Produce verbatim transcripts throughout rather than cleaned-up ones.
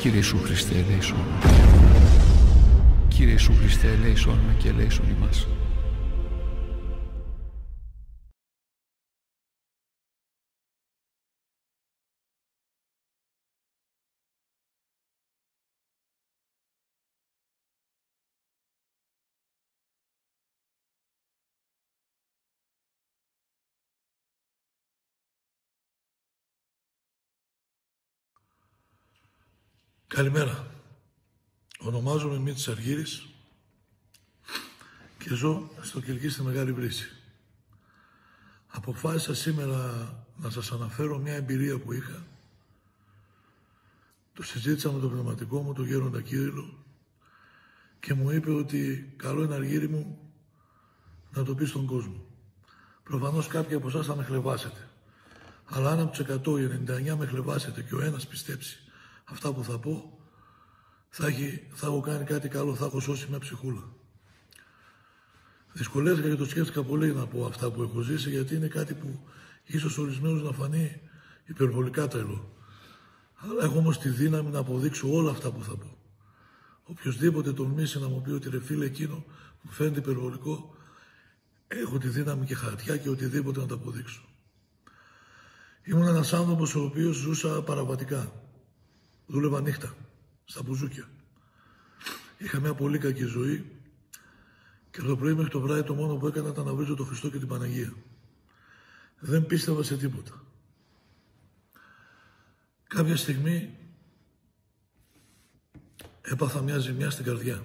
Κύριε Ιησού Χριστέ, ελέησον. Κύριε Ιησού Χριστέ, ελέησον με και ελέησον ημάς. Καλημέρα. Ονομάζομαι Μήτης Αργύρης και ζω στο Κιλκί στη Μεγάλη Βρύση. Αποφάσισα σήμερα να σας αναφέρω μια εμπειρία που είχα. Το συζήτησα με τον πνευματικό μου, τον Γέροντα Κύριλλο, και μου είπε ότι καλό είναι, Αργύρη μου, να το πει στον κόσμο. Προφανώς κάποιοι από εσάς θα με χλεβάσετε. Αλλά αν από τους εκατό οι ενενήντα εννιά με χλεβάσετε και ο ένας πιστέψει αυτά που θα πω, θα, έχει, θα έχω κάνει κάτι καλό, θα έχω σώσει μια ψυχούλα. Δυσκολεύτηκα και το σκέφτηκα πολύ να πω αυτά που έχω ζήσει, γιατί είναι κάτι που ίσως ορισμένους να φανεί υπερβολικά τρελό. Αλλά έχω όμως τη δύναμη να αποδείξω όλα αυτά που θα πω. Οποιοςδήποτε τολμήσει να μου πει ότι ρε φίλε εκείνο μου φαίνεται υπερβολικό, έχω τη δύναμη και χαρτιά και οτιδήποτε να το αποδείξω. Ήμουν ένας άνθρωπος ο οποίος ζούσα παραβατικά. Δούλευα νύχτα, στα μπουζούκια. Είχα μια πολύ κακή ζωή και το πρωί μέχρι το βράδυ το μόνο που έκανα ήταν να βρίζω τον Χριστό και την Παναγία. Δεν πίστευα σε τίποτα. Κάποια στιγμή έπαθα μια ζημιά στην καρδιά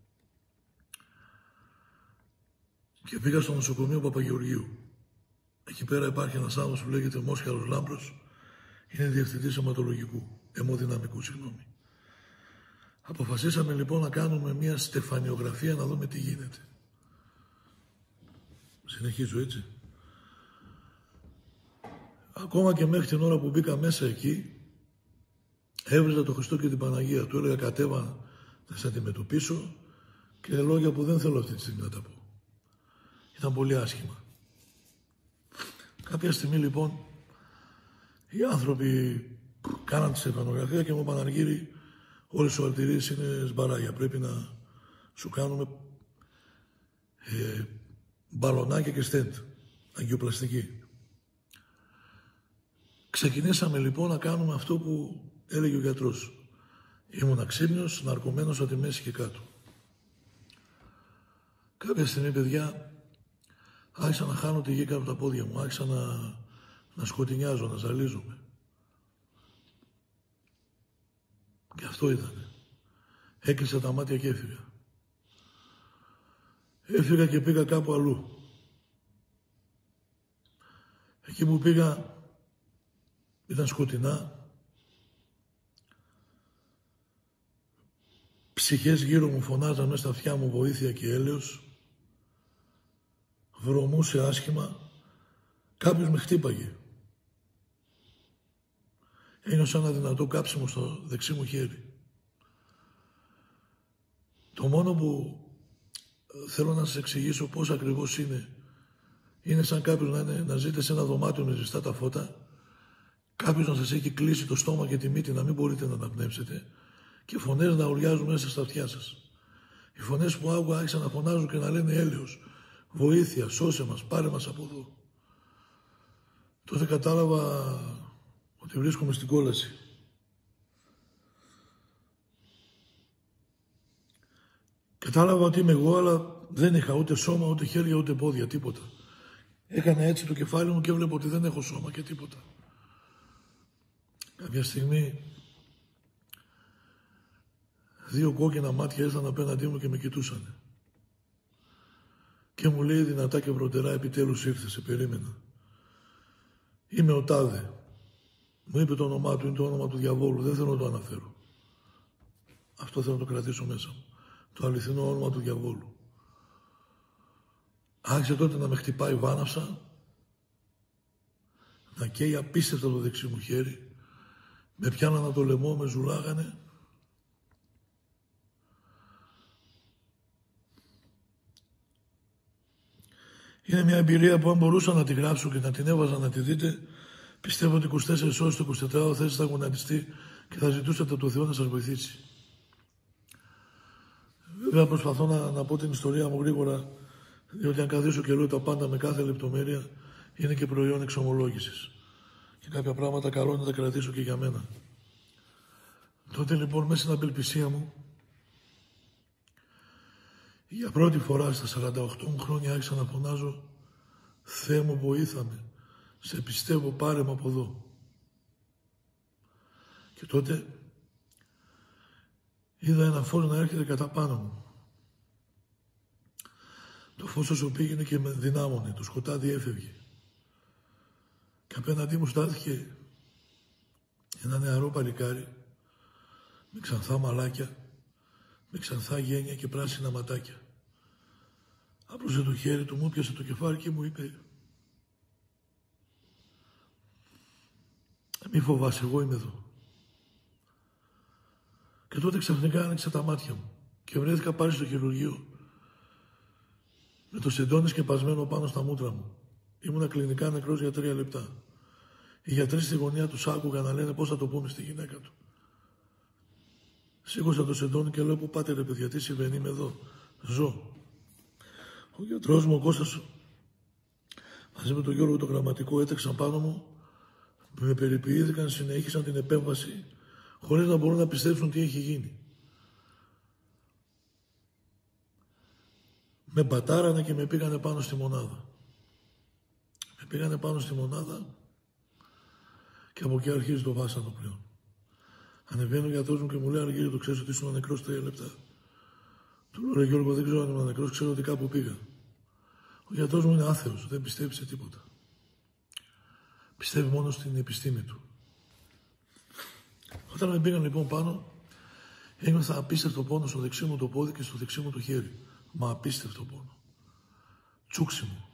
και πήγα στο νοσοκομείο Παπαγεωργίου. Εκεί πέρα υπάρχει ένας άνθρωπος που λέγεται Μόσχαρος Λάμπρος, είναι διευθυντής αιματολογικού. αιμοδυναμικού, συγγνώμη. Αποφασίσαμε λοιπόν να κάνουμε μια στεφανιογραφία να δούμε τι γίνεται. Συνεχίζω έτσι. Ακόμα και μέχρι την ώρα που μπήκα μέσα εκεί, έβριζα τον Χριστό και την Παναγία. Του έλεγα κατέβα να σε αντιμετωπίσω και λόγια που δεν θέλω αυτή τη στιγμή να τα πω. Ήταν πολύ άσχημα. Κάποια στιγμή λοιπόν οι άνθρωποι κάναν τη στεφανογραφία και μου είπαν, Αργύρη, όλες σου αρτηρίες είναι σμπαράγια. Πρέπει να σου κάνουμε ε, μπαλονάκια και στέντ, αγκιοπλαστική. Ξεκινήσαμε λοιπόν να κάνουμε αυτό που έλεγε ο γιατρός. Ήμουν αξίμνιος, ναρκωμένος από τη μέση και κάτω. Κάποια στιγμή, παιδιά, άρχισα να χάνω τη γη κάτω από τα πόδια μου, άρχισα να, να σκοτεινιάζω, να ζαλίζομαι. Και αυτό ήταν. Έκλεισα τα μάτια και έφυγα. Έφυγα και πήγα κάπου αλλού. Εκεί που πήγα ήταν σκοτεινά. Ψυχές γύρω μου φωνάζαν μέσα στα αυτιά μου βοήθεια και έλεος. Βρωμούσε άσχημα. Κάποιος με χτύπαγε. Ένιωσα ένα δυνατό κάψιμο στο δεξί μου χέρι. Το μόνο που θέλω να σας εξηγήσω πώς ακριβώς είναι, είναι σαν κάποιος να, είναι, να ζείτε σε ένα δωμάτιο με ζεστά τα φώτα, κάποιος να σας έχει κλείσει το στόμα και τη μύτη να μην μπορείτε να αναπνεύσετε και φωνές να ουρλιάζουν μέσα στα αυτιά σας. Οι φωνές που άκουγα άρχισαν να φωνάζουν και να λένε έλεος, βοήθεια, σώσε μας, πάρε μας από εδώ. Τότε κατάλαβα ότι βρίσκομαι στην κόλαση. Κατάλαβα ότι είμαι εγώ, αλλά δεν είχα ούτε σώμα, ούτε χέρια, ούτε πόδια, τίποτα. Έκανα έτσι το κεφάλι μου και έβλεπα ότι δεν έχω σώμα και τίποτα. Κάποια στιγμή δύο κόκκινα μάτια ήρθαν απέναντί μου και με κοιτούσαν. Και μου λέει δυνατά και βροντερά, επιτέλους ήρθε, σε περίμενα. Είμαι ο Τάδε. Μου είπε το όνομά του, είναι το όνομα του διαβόλου, δεν θέλω να το αναφέρω. Αυτό θέλω να το κρατήσω μέσα μου. Το αληθινό όνομα του διαβόλου. Άρχισε τότε να με χτυπάει βάναυσα, να καίει απίστευτα το δεξί μου χέρι, με πιάνανε το λαιμό, με ζουλάγανε. Είναι μια εμπειρία που αν μπορούσα να τη γράψω και να την έβαζα να τη δείτε, πιστεύω ότι είκοσι τέσσερις ώρες το εικοσιτετράωρο θέση θα γονατιστεί και θα ζητούσατε το Θεό να σας βοηθήσει. Βέβαια προσπαθώ να, να πω την ιστορία μου γρήγορα, διότι αν καθίσω και λέω τα πάντα με κάθε λεπτομέρεια, είναι και προϊόν εξομολόγησης. Και κάποια πράγματα καλό είναι να τα κρατήσω και για μένα. Τότε λοιπόν μέσα στην απελπισία μου, για πρώτη φορά στα σαράντα οκτώ μου χρόνια άρχισα να φωνάζω «Θεέ μου βοήθαμε, σε πιστεύω, πάρε με από εδώ». Και τότε είδα ένα φως να έρχεται κατά πάνω μου. Το φως όσο πήγαινε και με δυνάμωνε, το σκοτάδι έφευγε. Και απέναντί μου στάθηκε ένα νεαρό παλικάρι με ξανθά μαλάκια, με ξανθά γένια και πράσινα ματάκια. Άπλωσε το χέρι του, μου πιάσε το κεφάλι και μου είπε «Μη φοβάσαι, εγώ είμαι εδώ». Και τότε ξαφνικά άνοιξα τα μάτια μου και βρέθηκα πάλι στο χειρουργείο με το σεντόνι σκεπασμένο πάνω στα μούτρα μου. Ήμουνα κλινικά νεκρός για τρία λεπτά. Οι γιατροί στη γωνία τους άκουγαν να λένε πώς θα το πούμε στη γυναίκα του. Σήκωσα το σεντόνι και λέω «Πού πάτε ρε παιδιά, τι συμβαίνει, είμαι εδώ, ζω». Ο γιατρός μου, ο Κώστας, μαζί με τον Γιώργο το γραμματικό, έτρεξαν πάνω μου, με περιποιήθηκαν, συνέχισαν την επέμβαση, χωρίς να μπορούν να πιστέψουν τι έχει γίνει. Με μπατάρανε και με πήγανε πάνω στη μονάδα. Με πήγανε πάνω στη μονάδα και από εκεί αρχίζει το βάσανο πλέον. Ανεβαίνει ο γιατρός μου και μου λέει «Αργύρι, το ξέρεις ότι ήσουν νεκρός τρία λεπτά». Του λέω «Ρε Γιώργο, δεν ξέρω αν ήμουν νεκρός, ξέρω ότι κάπου πήγα». Ο γιατρός μου είναι άθεος, δεν πιστεύει σε τίποτα. Πιστεύει μόνο στην επιστήμη του. Όταν με πήγαν λοιπόν πάνω, ένιωθα απίστευτο πόνο στο δεξί μου το πόδι και στο δεξί μου το χέρι. Μα απίστευτο πόνο. Τσούξιμο.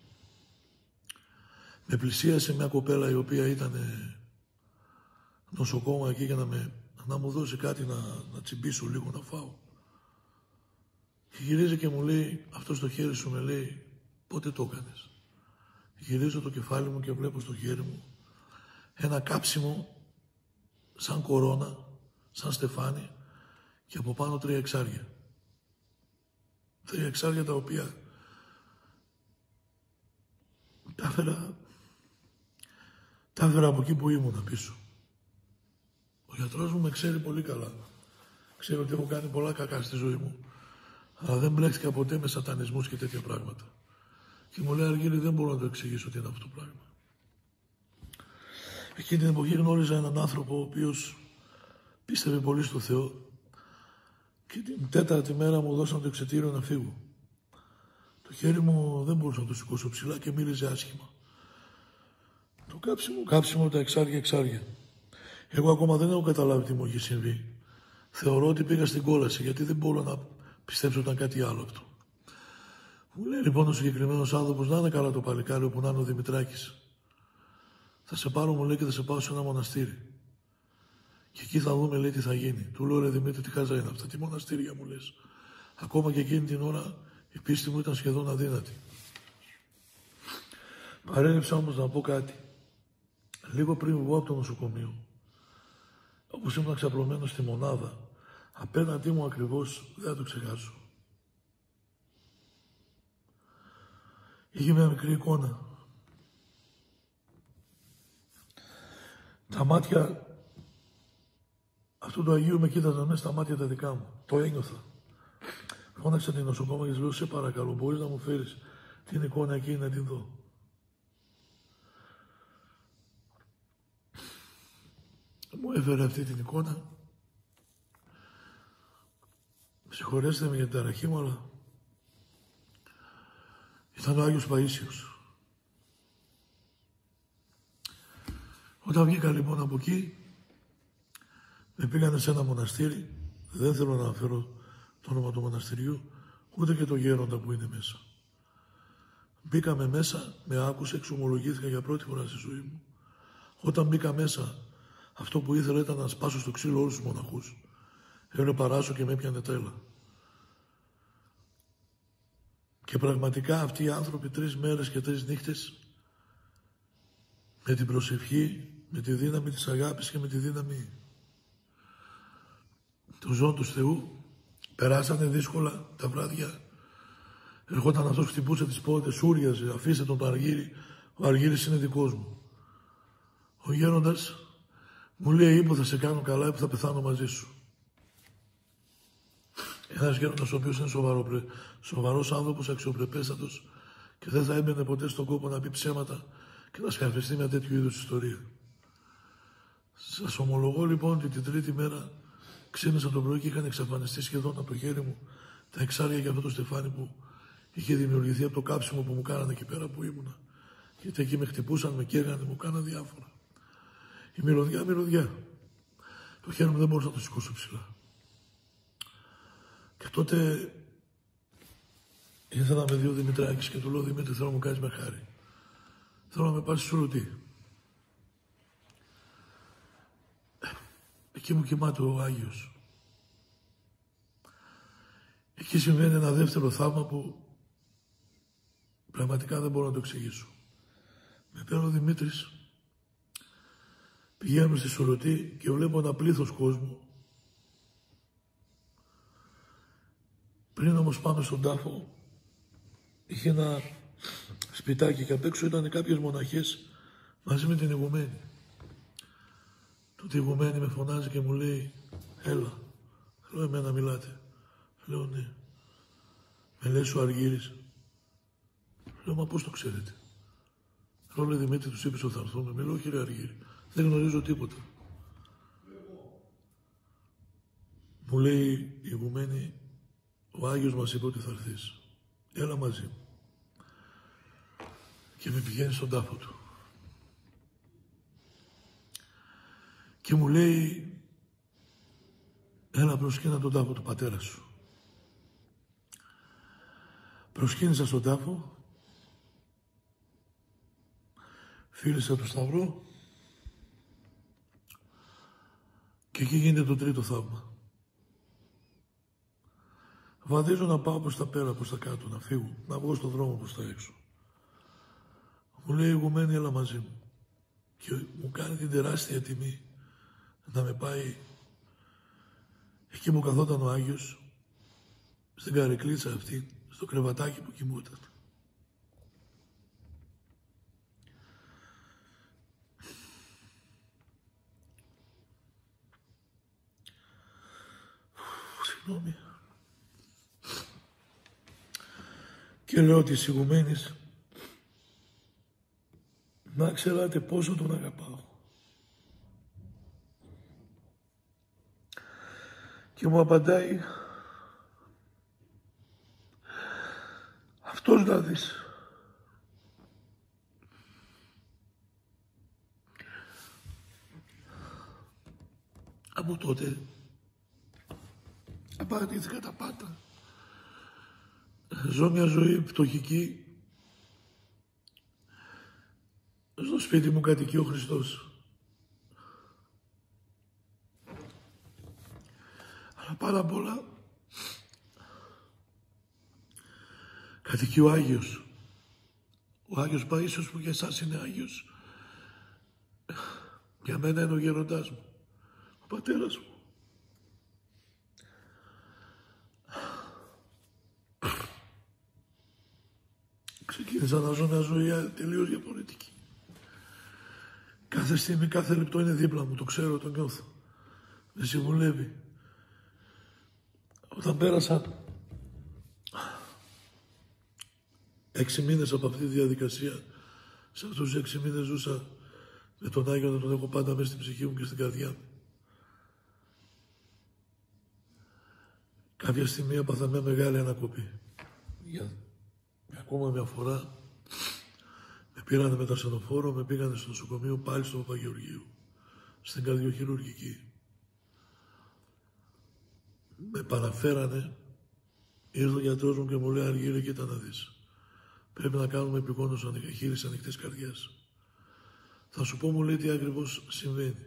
Με πλησίασε μια κοπέλα η οποία ήταν νοσοκόμα εκεί για να, με, να μου δώσει κάτι να, να τσιμπήσω λίγο, να φάω. Και γυρίζει και μου λέει, αυτό στο χέρι σου, με λέει, πότε το έκανες? Γυρίζω το κεφάλι μου και βλέπω στο χέρι μου ένα κάψιμο σαν κορώνα, σαν στεφάνι και από πάνω τρία εξάρια. Τρία εξάρια τα οποία τα έφερα, τα έφερα από εκεί που ήμουνα πίσω. Ο γιατρός μου με ξέρει πολύ καλά. Ξέρει ότι έχω κάνει πολλά κακά στη ζωή μου. Αλλά δεν μπλέχτηκα ποτέ με σατανισμούς και τέτοια πράγματα. Και μου λέει Αργύρι, δεν μπορώ να το εξηγήσω τι είναι αυτό το πράγμα. Εκείνη την εποχή γνώριζα έναν άνθρωπο ο οποίος πίστευε πολύ στο Θεό και την τέταρτη μέρα μου δώσαν το εξαιτήριο να φύγω. Το χέρι μου δεν μπορούσα να το σηκώσω ψηλά και μύριζε άσχημα. Το κάψιμο, κάψιμο, τα εξάρια, εξάρια. Εγώ ακόμα δεν έχω καταλάβει τι μου έχει συμβεί. Θεωρώ ότι πήγα στην κόλαση γιατί δεν μπορώ να πιστέψω ότι ήταν κάτι άλλο αυτό. Μου λέει λοιπόν ο συγκεκριμένος άνθρωπος, να είναι καλά το παλικάρι όπου να είναι ο Δημητράκης. Θα σε πάρω, μου λέει, και θα σε πάω σε ένα μοναστήρι. Και εκεί θα δούμε, λέει, τι θα γίνει. Του λέω, ρε Δημήτρη, τι χάζα είναι αυτά, τι μοναστήρια μου λες. Ακόμα και εκείνη την ώρα η πίστη μου ήταν σχεδόν αδύνατη. Παρέλειψα όμως να πω κάτι. Λίγο πριν βγω από το νοσοκομείο, όπως ήμουν ξαπλωμένος στη μονάδα, απέναντί μου ακριβώς, δεν θα το ξεχάσω, είχε μια μικρή εικόνα. Τα μάτια αυτού του Αγίου με κοίταζαν μέσα στα μάτια τα δικά μου. Το ένιωθα. Φώναξα την νοσοκόμα και της λέω, σε παρακαλώ, μπορείς να μου φέρεις την εικόνα εκεί να την δω. Μου έφερε αυτή την εικόνα. Συγχωρέστε με για την ταραχή μου, αλλά ήταν ο Άγιος Παΐσιος. Όταν βγήκα λοιπόν από εκεί, με πήγανε σε ένα μοναστήρι. Δεν θέλω να αναφέρω το όνομα του μοναστηριού, ούτε και το γέροντα που είναι μέσα. Μπήκαμε μέσα, με άκουσε, εξομολογήθηκα για πρώτη φορά στη ζωή μου. Όταν μπήκα μέσα, αυτό που ήθελα ήταν να σπάσω στο ξύλο όλους τους μοναχούς. Έβρε παράσω και με έπιανε τρέλα. Και πραγματικά αυτοί οι άνθρωποι τρεις μέρες και τρεις νύχτες, με την προσευχή, με τη δύναμη της αγάπης και με τη δύναμη του ζώων του Θεού, περάσανε δύσκολα τα βράδια. Ερχόταν αυτός, χτυπούσε τις πόρτες, σούριαζε, αφήστε τον το Αργύρι, ο Αργύρης είναι δικός μου. Ο γέροντας μου λέει, ή που θα σε κάνω καλά ή που θα πεθάνω μαζί σου. Ένας γέροντας ο οποίος είναι σοβαρό, σοβαρός άνθρωπος, αξιοπρεπέστατος και δεν θα έμπαινε ποτέ στον κόπο να πει ψέματα και να σκαρφιστεί μια τέτοιου είδους ιστορία. Σας ομολογώ λοιπόν ότι την τρίτη μέρα ξύπνησα το πρωί και είχαν εξαφανιστεί σχεδόν από το χέρι μου τα εξάρια για αυτό το στεφάνι που είχε δημιουργηθεί από το κάψιμο που μου κάνανε εκεί πέρα που ήμουνα. Γιατί εκεί με χτυπούσαν, με καίγανε, μου κάνανε διάφορα. Η μυρωδιά, μυρωδιά. Το χέρι μου δεν μπορούσα να το σηκώσω ψηλά. Και τότε ήθελα με δύο Δημητράκης και του λέω, Δημήτρη, θέλω να μου κάνεις με χάρη. Θέλω να με πάρεις σουρωτή. Εκεί μου κοιμάται ο Άγιος. Εκεί συμβαίνει ένα δεύτερο θαύμα που πραγματικά δεν μπορώ να το εξηγήσω. Με παίρνει ο Δημήτρης, πηγαίνουμε στη Σουρωτή και βλέπω ένα πλήθος κόσμου. Πριν όμως πάμε στον τάφο, είχε ένα σπιτάκι και απ' έξω ήταν κάποιες μοναχές μαζί με την ηγουμένη. Τότε η ηγουμένη με φωνάζει και μου λέει, έλα, λέω, εμένα μιλάτε. Λέω, ναι. Με λέει ο Αργύρης. Λέω, μα πώς το ξέρετε. Λέω, λέει, Δημήτρη, τους είπες ότι θα έρθουν. Μιλώ, κύριε Αργύρη, δεν γνωρίζω τίποτα. Μου λέει η ηγουμένη, ο Άγιος μας είπε ότι θα έρθεις. Έλα μαζί μου. Και με πηγαίνει στον τάφο του. Και μου λέει, έλα προσκύνα τον τάφο του πατέρα σου. Προσκύνησα στον τάφο, φίλησα το σταυρό και εκεί γίνεται το τρίτο θαύμα. Βαδίζω να πάω προς τα πέρα, προς τα κάτω, να φύγω, να βγω στον δρόμο προς τα έξω. Μου λέει η ηγουμένη, έλα μαζί μου. Και μου κάνει την τεράστια τιμή να με πάει εκεί που καθόταν ο Άγιος, στην καρεκλίτσα αυτή, στο κρεβατάκι που κοιμούταν. Συγγνώμη. Και λέω της ηγουμένης, να ξέρατε πόσο τον αγαπάω. Και μου απαντάει, αυτός να δεις. Από τότε απαρατήθηκα τα πάντα. Ζω μια ζωή πτωχική. Στο σπίτι μου κατοικεί ο Χριστός. Αλλά πάρα απ' όλα κατοικεί ο Άγιος. Ο Άγιος Παΐσιος που για εσάς είναι Άγιος. Για μένα είναι ο γέροντάς μου. Ο πατέρας μου. Ξεκίνησα να ζω μια ζωή τελείως διαφορετική. Κάθε στιγμή, κάθε λεπτό είναι δίπλα μου, το ξέρω, το νιώθω. Με συμβουλεύει. Όταν πέρασα έξι μήνες από αυτή τη διαδικασία, σε αυτούς τους έξι μήνες ζούσα με τον Άγιο να τον έχω πάντα μέσα στην ψυχή μου και στην καρδιά μου. Κάποια στιγμή έπαθα μια μεγάλη ανακοπή. Για ακόμα μια φορά με πήρανε με τα ασθενοφόρο, με πήγανε στο νοσοκομείο πάλι στο Παπαγεωργίου, στην καρδιοχειρουργική. Με παραφέρανε, ήρθε ο γιατρός μου και μου λέει, Αργύρη, κοίτα να δεις. Πρέπει να κάνουμε επιγόντως χείριση ανοιχτής καρδιάς. Θα σου πω, μου λέει, τι ακριβώς συμβαίνει.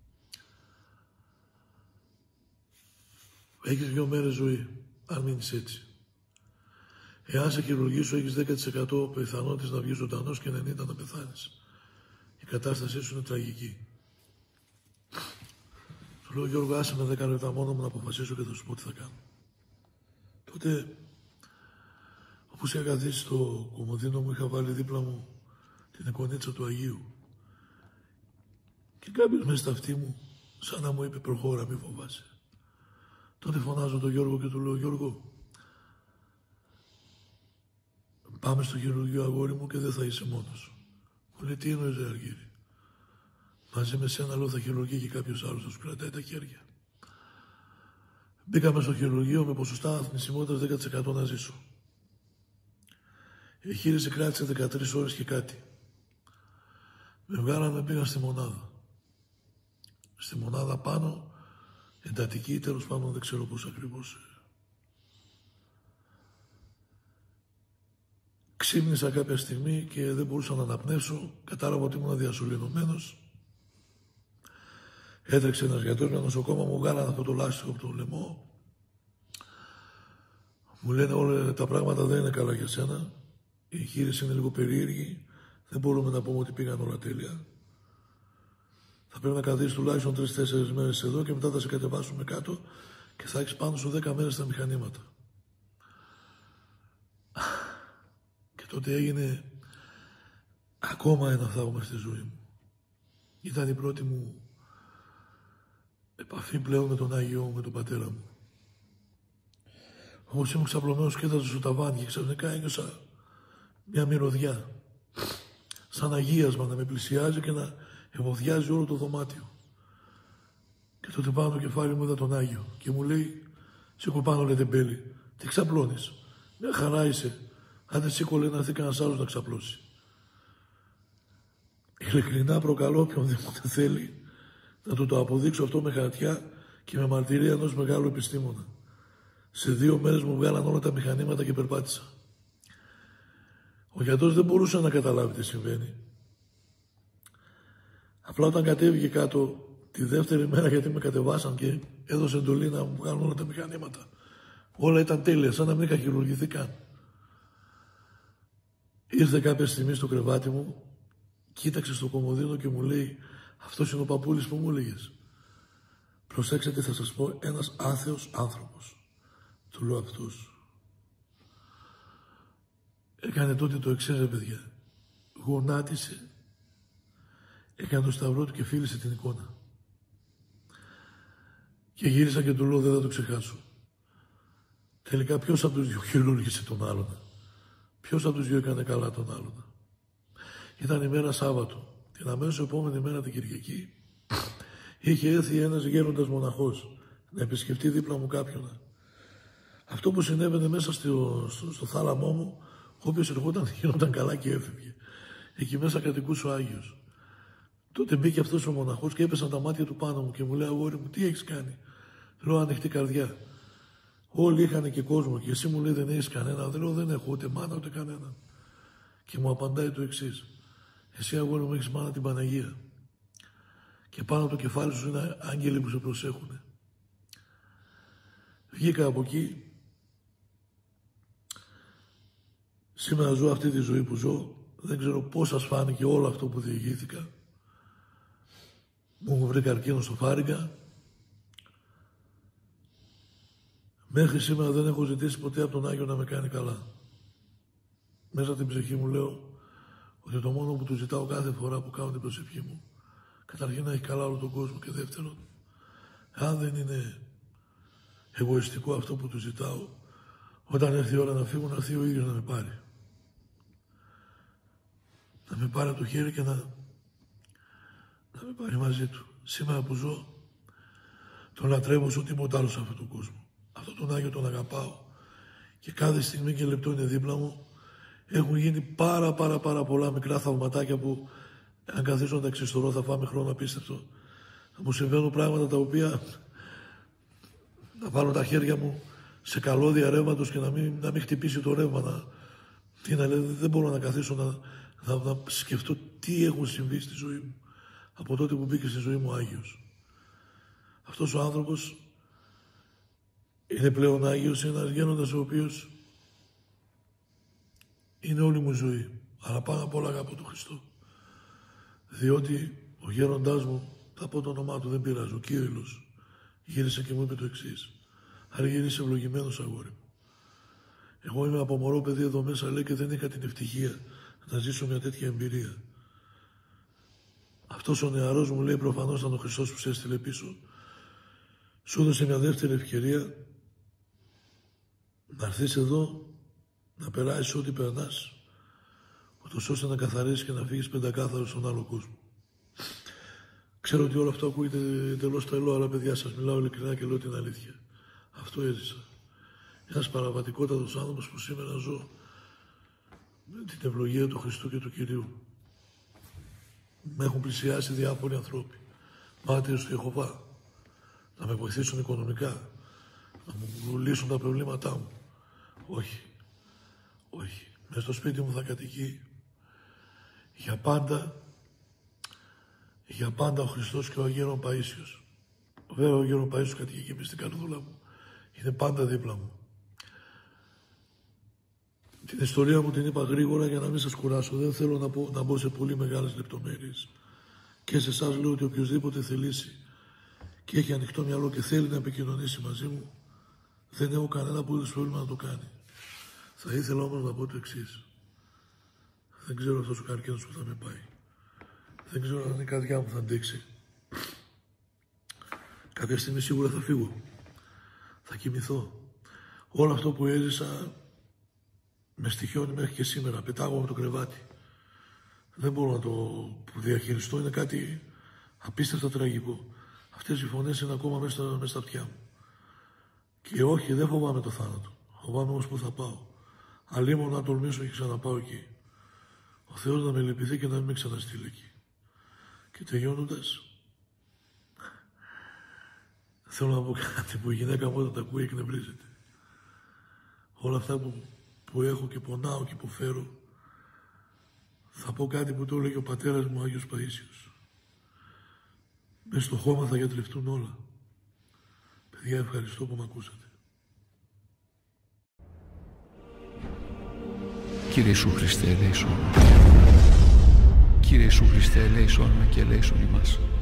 Έχεις δύο μέρες ζωή, αν μείνεις έτσι. Εάν σε χειρουργήσω, έχεις δέκα τοις εκατό πιθανότητες να βγεις ζωντανός και ενενήντα τοις εκατό να πεθάνεις. Η κατάστασή σου είναι τραγική. Του λέω, Γιώργο, άσε με δέκα λεπτά μόνο μου να αποφασίσω και θα σου πω τι θα κάνω. Τότε, όπως είχα καθίσει στο κομμωδίνο μου, είχα βάλει δίπλα μου την εικονίτσα του Αγίου. Και κάποιος μέσα στα αυτή μου, σαν να μου είπε, προχώρα, μη φοβάσαι. Τότε φωνάζω τον Γιώργο και του λέω, Γιώργο, πάμε στο χειρουργείο, αγόρι μου, και δεν θα είσαι μόνος. Μου λέει, τι εννοείς, Αργύρη? Μαζί με σένα, λέω, θα χειρουργεί και κάποιος άλλος, θα σου κρατάει τα χέρια. Μπήκαμε στο χειρουργείο με ποσοστά θνησιμότητας δέκα τοις εκατό να ζήσω. Η εγχείρηση κράτησε δεκατρείς ώρες και κάτι. Με βγάλανε, πήγα στη μονάδα. Στη μονάδα πάνω, εντατική, τέλος πάντων, δεν ξέρω πώς ακριβώς. Ξύπνησα κάποια στιγμή και δεν μπορούσα να αναπνεύσω. Κατάλαβα ότι ήμουν διασωληνωμένος. Έτρεξε ένας γιατρός, μια νοσοκόμα, μου βγάλανε αυτό το λάστιχο από το λαιμό. Μου λένε, όλα τα πράγματα δεν είναι καλά για σένα. Η εγχείρηση είναι λίγο περίεργη. Δεν μπορούμε να πούμε ότι πήγαν όλα τέλεια. Θα πρέπει να καθίσεις τουλάχιστον τρεις-τέσσερις μέρες εδώ και μετά θα σε κατεβάσουμε κάτω και θα έχεις πάνω σου δέκα μέρες στα μηχανήματα. Και τότε έγινε ακόμα ένα θαύμα στη ζωή μου. Ήταν η πρώτη μου επαφή πλέον με τον Άγιο μου, με τον πατέρα μου. Όπως ήμουν ξαπλωμένος και κοίταζα στο ταβάνι και ξαφνικά ένιωσα μια μυρωδιά. Σαν αγίασμα να με πλησιάζει και να ευωδιάζει όλο το δωμάτιο. Και τότε πάνω το κεφάλι μου είδα τον Άγιο και μου λέει, σήκω πάνω, λέει, τεμπέλη, τι ξαπλώνεις? Μια χαρά είσαι. Αν δεν σήκω, λέει, να έρθει κανένας άλλος να ξαπλώσει. Ειλικρινά προκαλώ οποιονδήποτε θέλει να του το αποδείξω αυτό με χαρτιά και με μαρτυρία ενός μεγάλου επιστήμονα. Σε δύο μέρες μου βγάλαν όλα τα μηχανήματα και περπάτησα. Ο γιατρός δεν μπορούσε να καταλάβει τι συμβαίνει. Απλά όταν κατέβηκε κάτω τη δεύτερη μέρα, γιατί με κατεβάσαν και έδωσε εντολή να μου βγάλουν όλα τα μηχανήματα, όλα ήταν τέλεια, σαν να μην είχα χειρουργηθεί καν. Ήρθε κάποια στιγμή στο κρεβάτι μου, κοίταξε στο κομμωδίνο και μου λέει, αυτός είναι ο παππούλης που μου έλεγες? Προσέξτε τι θα σας πω, ένας άθεος άνθρωπος. Του λέω, αυτός. Έκανε τότε το εξής, ρε παιδιά. Γονάτισε, έκανε το σταυρό του και φίλησε την εικόνα. Και γύρισα και του λέω, δεν θα το ξεχάσω. Τελικά ποιος από τους δυο χειρούργησε τον άλλον? Ποιος από τους δυο έκανε καλά τον άλλον? Ήταν η μέρα Σάββατο. Την αμέσως επόμενη μέρα, την Κυριακή, είχε έρθει ένας γέροντας μοναχός να επισκεφτεί δίπλα μου κάποιον. Αυτό που συνέβαινε μέσα στο, στο, στο θάλαμό μου, ο οποίος ερχόταν, γίνονταν καλά και έφευγε. Εκεί μέσα κατοικούσε ο Άγιος. Τότε μπήκε αυτός ο μοναχός και έπεσαν τα μάτια του πάνω μου και μου λέει, αγόρι μου, τι έχεις κάνει? Λέω, ανοιχτή καρδιά. Όλοι είχαν και κόσμο και εσύ, μου λέει, δεν έχεις κανένα? Δεν λέω, δεν έχω ούτε μάνα ούτε κανένα. Και μου απαντάει το εξής, εσύ, αγόρι μου, έχεις μάνα την Παναγία. Και πάνω από το κεφάλι σου είναι άγγελοι που σε προσέχουν. Βγήκα από εκεί. Σήμερα ζω αυτή τη ζωή που ζω. Δεν ξέρω πώς σας φάνηκε όλο αυτό που διηγήθηκα. Μου βρει καρκίνο στο φάριγγα. Μέχρι σήμερα δεν έχω ζητήσει ποτέ από τον Άγιο να με κάνει καλά. Μέσα την ψυχή μου λέω ότι το μόνο που του ζητάω κάθε φορά που κάνω την προσευχή μου, καταρχήν να έχει καλά όλο τον κόσμο, και δεύτερον, αν δεν είναι εγωιστικό αυτό που του ζητάω, όταν έρθει η ώρα να φύγω, να έρθει ο ίδιος να με πάρει. Να με πάρει από το χέρι και να, να με πάρει μαζί του. Σήμερα που ζω, τον λατρεύω σε τίποτα άλλο σε αυτόν τον κόσμο. Αυτόν τον Άγιο τον αγαπάω και κάθε στιγμή και λεπτό είναι δίπλα μου. Έχουν γίνει πάρα πάρα πάρα πολλά μικρά θαυματάκια που αν καθίσω να τα ξεστορώ θα φάμε χρόνο απίστευτο. Θα μου συμβαίνουν πράγματα τα οποία να βάλω τα χέρια μου σε καλώδια ρεύματος και να μην, να μην χτυπήσει το ρεύμα. Να, τι να λέει, δεν μπορώ να καθίσω να, να, να σκεφτώ τι έχουν συμβεί στη ζωή μου από τότε που μπήκε στη ζωή μου ο Άγιος. Αυτός ο άνθρωπος είναι πλέον Άγιος, είναι ένας γέροντας ο οποίος είναι όλη μου ζωή. Αλλά πάνω απ' όλα αγαπώ τον Χριστό. Διότι ο γέροντάς μου, θα πω το όνομά του, δεν πειράζει, ο Κύριλλος, γύρισε και μου είπε το εξής. Άρα είσαι ευλογημένος, αγόρι μου. Εγώ είμαι από μωρό παιδί εδώ μέσα, λέει, και δεν είχα την ευτυχία να ζήσω μια τέτοια εμπειρία. Αυτός ο νεαρός μου, λέει, προφανώς ήταν ο Χριστός που σε έστειλε πίσω. Σου έδωσε μια δεύτερη ευκαιρία να έρθεις εδώ, να περάσεις ό,τι περνάς, ούτως ώστε να καθαρίσεις και να φύγεις πεντακάθαρος στον άλλο κόσμο. Ξέρω ότι όλο αυτό ακούγεται εντελώς τρελό, αλλά παιδιά, σας μιλάω ειλικρινά και λέω την αλήθεια. Αυτό έζησα. Ένας παραβατικότατος άνθρωπος που σήμερα ζω με την ευλογία του Χριστού και του Κυρίου. Με έχουν πλησιάσει διάφοροι ανθρώποι, μάρτυρες του Ιεχωβά, να με βοηθήσουν οικονομικά, να μου λύσουν τα προβλήματά μου. Όχι. Όχι. Μες στο σπίτι μου θα κατοικεί για πάντα, για πάντα ο Χριστός και ο Αγίων Παΐσιος. Βέβαια ο Αγίων Παΐσιος κατοικεί και μες στην καρδούλα μου. Είναι πάντα δίπλα μου. Την ιστορία μου την είπα γρήγορα για να μην σας κουράσω. Δεν θέλω να, πω, να μπω σε πολύ μεγάλες λεπτομέρειες. Και σε εσάς λέω ότι οποιοδήποτε θελήσει και έχει ανοιχτό μυαλό και θέλει να επικοινωνήσει μαζί μου, δεν έχω κανένα απολύτως πρόβλημα να το κάνει. Θα ήθελα όμως να πω το εξής. Δεν ξέρω αυτός ο καρκίνος που θα με πάει. Δεν ξέρω αν η καρδιά μου θα αντέξει. Κάποια στιγμή σίγουρα θα φύγω. Θα κοιμηθώ. Όλο αυτό που έζησα με στοιχιώνει μέχρι και σήμερα. Πετάγω με το κρεβάτι. Δεν μπορώ να το διαχειριστώ. Είναι κάτι απίστευτα τραγικό. Αυτές οι φωνές είναι ακόμα μέσα στα, μέσα στα αυτιά μου. Και όχι, δεν φοβάμαι το θάνατο. Φοβάμαι όμως που θα πάω. Αλλήμον να τολμήσω και ξαναπάω εκεί. Ο Θεός να με λυπηθεί και να μην με ξαναστείλει εκεί. Και τελειώνοντας, θέλω να πω κάτι που η γυναίκα μου όταν τα ακούει εκνευρίζεται. Όλα αυτά που, που έχω και πονάω και υποφέρω, θα πω κάτι που το έλεγε ο πατέρας μου, ο Άγιος Παΐσιος. Μες στο χώμα θα γιατρευτούν όλα. Παιδιά, ευχαριστώ που με ακούσατε. Κύριε Ιησού Χριστέ, ελέησον. Κύριε Ιησού Χριστέ, ελέησον με και ελέησον ημάς.